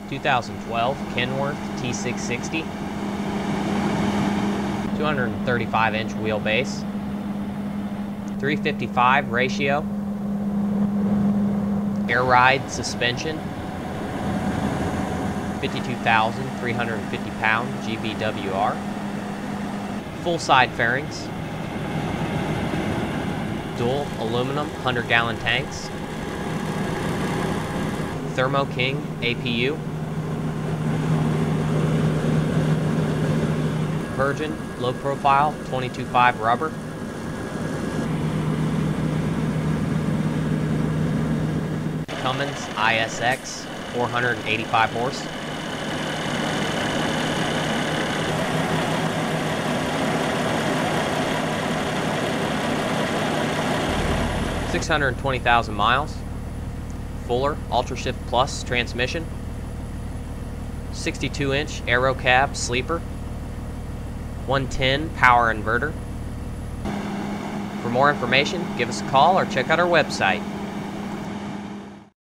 2012 Kenworth T660, 235-inch wheelbase, 355 ratio, air ride suspension, 52,350 pound GVWR, full side fairings, dual aluminum 100-gallon tanks, Thermo King APU, Virgin low profile 22.5 rubber, Cummins ISX 485 horse, $620,000 miles, Fuller Ultra Shift Plus transmission, 62-inch aero cab sleeper, 110 power inverter. For more information, give us a call or check out our website.